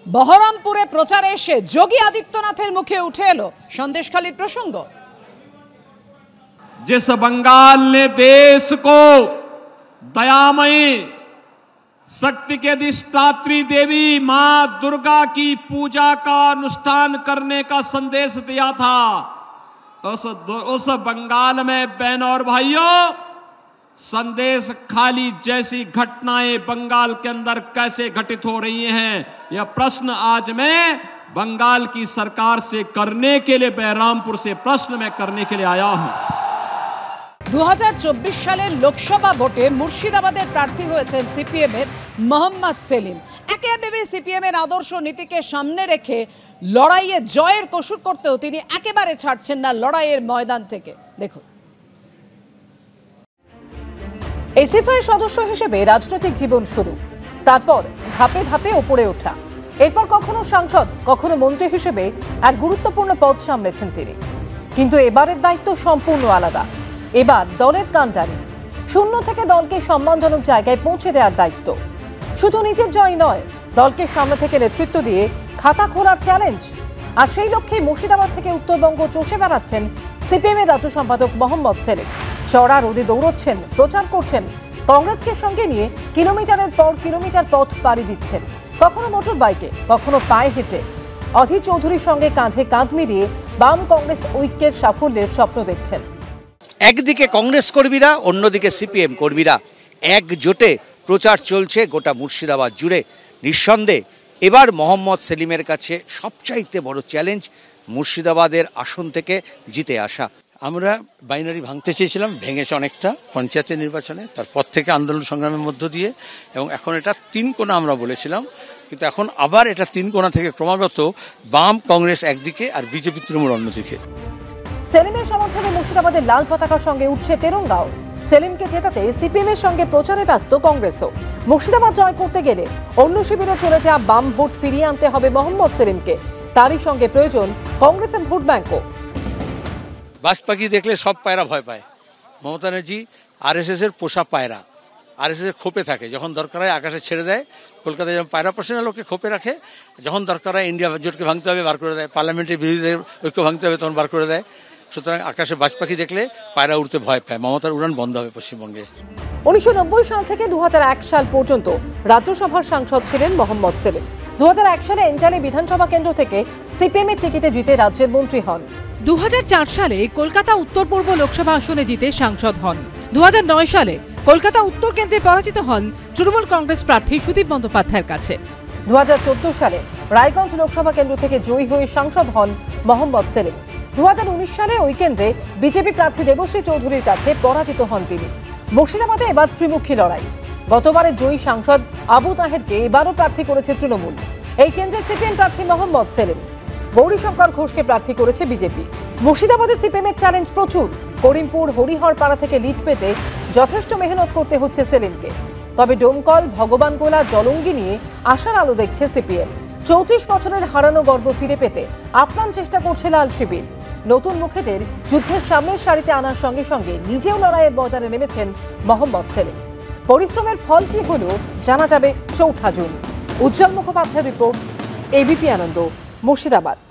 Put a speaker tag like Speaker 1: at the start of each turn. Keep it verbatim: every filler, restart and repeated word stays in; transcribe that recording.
Speaker 1: বহরমপুরে প্রচারে এসে যোগী আদিত্যনাথের মুখে উঠে এলো সন্দেশখালীর প্রসঙ্গ।
Speaker 2: जिस बंगाल ने देश को दयामयी शक्ति के अधिष्ठात्री देवी मां दुर्गा की पूजा का अनुष्ठान करने का संदेश दिया था, उस उस बंगाल में बहनों और भाइयों संदेश खाली जैसी घटनाएं बंगाल के अंदर कैसे घटित हो रही हैं, यह प्रश्न आज मैं बंगाल की सरकार से करने के लिए बहरामपुर से प्रश्न मैं करने के लिए आया हूं।
Speaker 1: दो हज़ार चौबीस সালের লোকসভা ভোটে মুর্শিদাবাদের প্রার্থী হয়েছেন সিপিএম এর মোহাম্মদ সেলিম। একেবারে সিপিএম এর আদর্শ নীতিকে সামনে রেখে লড়াইয়ে জয়ের কসুর করতেও তিনি একেবারে ছাড়ছেন না লড়াইয়ের ময়দান থেকে। দেখুন,
Speaker 3: এসএফআই সদস্য হিসেবে রাজনৈতিক জীবন শুরু, তারপর ধাপে ধাপে উপরে ওঠা, এরপর কখনো সাংসদ কখনো মন্ত্রী হিসেবে এক গুরুত্বপূর্ণ পদ সামলেছেন তিনি। কিন্তু এবারের দায়িত্ব সম্পূর্ণ আলাদা। এবার দলের কাণ্ডারি, শূন্য থেকে দলকে সম্মানজনক জায়গায় পৌঁছে দেওয়ার দায়িত্ব। শুধু নিজের জয় নয়, দলকে সামনে থেকে নেতৃত্ব দিয়ে খাতা খোলার চ্যালেঞ্জ। আর সেই লক্ষ্যে মুর্শিদাবাদ থেকে উত্তরবঙ্গ চষে বেড়াচ্ছেন সিপিএম এর রাজ্য সম্পাদক মোহাম্মদ সেলিম। চড়া রোদে দৌড়চ্ছেন, প্রচার করছেন, কংগ্রেসকে সঙ্গে নিয়ে কিলোমিটারের পর কিলোমিটার পথ পাড়ি দিচ্ছেন, কখনো মোটর বাইকে, কখনো পায়ে হেঁটে। অধীর চৌধুরীর সঙ্গে কাঁধে কাঁধ মিলিয়ে বাম কংগ্রেস ঐক্যের সাফল্যের স্বপ্ন দেখছেন।
Speaker 4: একদিকে কংগ্রেস কর্মীরা, অন্যদিকে সিপিএম কর্মীরা একজোটে প্রচার চলছে গোটা মুর্শিদাবাদ জুড়ে। নিঃসন্দেহে এবার মোহাম্মদ সেলিমের কাছে সবচাইতে বড় চ্যালেঞ্জ মুর্শিদাবাদের আসন থেকে জিতে আসা।
Speaker 5: আমরা বাইনারি ভাঙতে চেয়েছিলাম, ভেঙেছে অনেকটা পঞ্চায়েতের নির্বাচনে, তারপর থেকে আন্দোলন সংগ্রামের মধ্য দিয়ে, এবং এখন এটা তিন কোণা আমরা বলেছিলাম, কিন্তু এখন আবার এটা তিন কোণা থেকে ক্রমাগত বাম কংগ্রেস একদিকে আর বিজেপি তৃণমূল অন্যদিকে।
Speaker 3: সেলিমের সমর্থনে মুর্শিদাবাদের লাল পতাকার সঙ্গে উঠছে তেরঙ্গাও। সেলিমকে জেতাতে সিপিএম এর সঙ্গে প্রচারে ব্যস্ত কংগ্রেসও। মুর্শিদাবাদ জয় করতে গেলে অন্য শিবিরে চলে যাওয়া বাম ভোট ফিরিয়ে আনতে হবে মোহাম্মদ সেলিমকে। তারই সঙ্গে প্রয়োজন কংগ্রেসের ভোট ব্যাংকও।
Speaker 5: বাজ পাখি দেখলে সব পায়রা ভয় পায়। Mamata Banerjee R S S এর পোষা পায়রা, আর এস এস এর খোপে থাকে, যখন দরকার হয় আকাশে ছেড়ে দেয়। কলকাতায় যেমন পায়রা পোষণের লোককে খোপে রাখে, যখন দরকার হয় ইন্ডিয়া জোটকে ভাঙতে হবে বার করে দেয়, পার্লামেন্টের বিরোধীদের ঐক্য ভাঙতে হবে তখন বার করে দেয়। সুতরাং আকাশে বাজ পাখি দেখলে পায়রা উড়তে ভয় পায়। মমতার উড়ান বন্ধ হবে পশ্চিমবঙ্গে।
Speaker 3: উনিশশো নব্বই সাল থেকে দু হাজার এক সাল পর্যন্ত রাজ্যসভার সাংসদ ছিলেন মোহাম্মদ সেলিম। দু হাজার এক সালে এন্টালি বিধানসভা কেন্দ্র থেকে সিপিএম এর টিকিটে জিতে রাজ্যের মন্ত্রী হন।
Speaker 6: দু হাজার চার সালে কলকাতা উত্তর পূর্ব লোকসভা আসনে জিতে সাংসদ হন। দু হাজার নয় সালে কলকাতা উত্তর কেন্দ্রে পরাজিত হন তৃণমূল কংগ্রেস প্রার্থী সুদীপ বন্দ্যোপাধ্যায়ের কাছে।
Speaker 3: দু হাজার চোদ্দ সালে রায়গঞ্জ লোকসভা কেন্দ্র থেকে জয়ী হয়ে সাংসদ হন মোহাম্মদ সেলিম। দু হাজার উনিশ সালে ওই কেন্দ্রে বিজেপি প্রার্থী দেবশ্রী চৌধুরীর কাছে পরাজিত হন তিনি। মুর্শিদাবাদে এবার ত্রিমুখী লড়াই। গতবারের জয়ী সাংসদ আবু তাহেরকে এবারও প্রার্থী করেছে তৃণমূল। এই কেন্দ্রে সিপিএম প্রার্থী মোহাম্মদ সেলিম। গৌরীশঙ্কর ঘোষকে প্রার্থী করেছে বিজেপি। মুর্শিদাবাদে সিপিএম এর চ্যালেঞ্জ প্রচুর। করিমপুর, হরিহরপাড়া থেকে লিড পেতে যথেষ্ট মেহনত করতে হচ্ছে সেলিমকে। তবে ডোমকল, ভগবানগোলা, জলঙ্গি নিয়ে আশার আলো দেখছে সিপিএম। চৌত্রিশ বছরের হারানো গর্ব ফিরে পেতে আপ্রাণ চেষ্টা করছে লাল শিবির। নতুন মুখেদের যুদ্ধের সামনের সারিতে আনার সঙ্গে সঙ্গে নিজেও লড়াইয়ের ময়দানে নেমেছেন মোহাম্মদ সেলিম। পরিশ্রমের ফল কি হলো জানা যাবে চৌঠা জুন। উজ্জ্বল মুখোপাধ্যায়ের রিপোর্ট, এবিপি আনন্দ, মুর্শিদাবাদ।